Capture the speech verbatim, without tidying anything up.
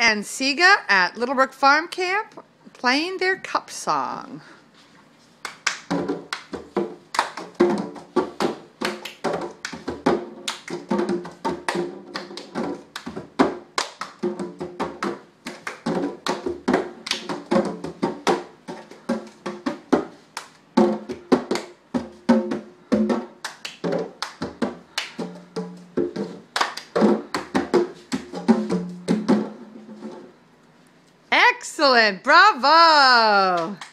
and Siga at Little Brook Farm Camp playing their cup song. Excellent, bravo!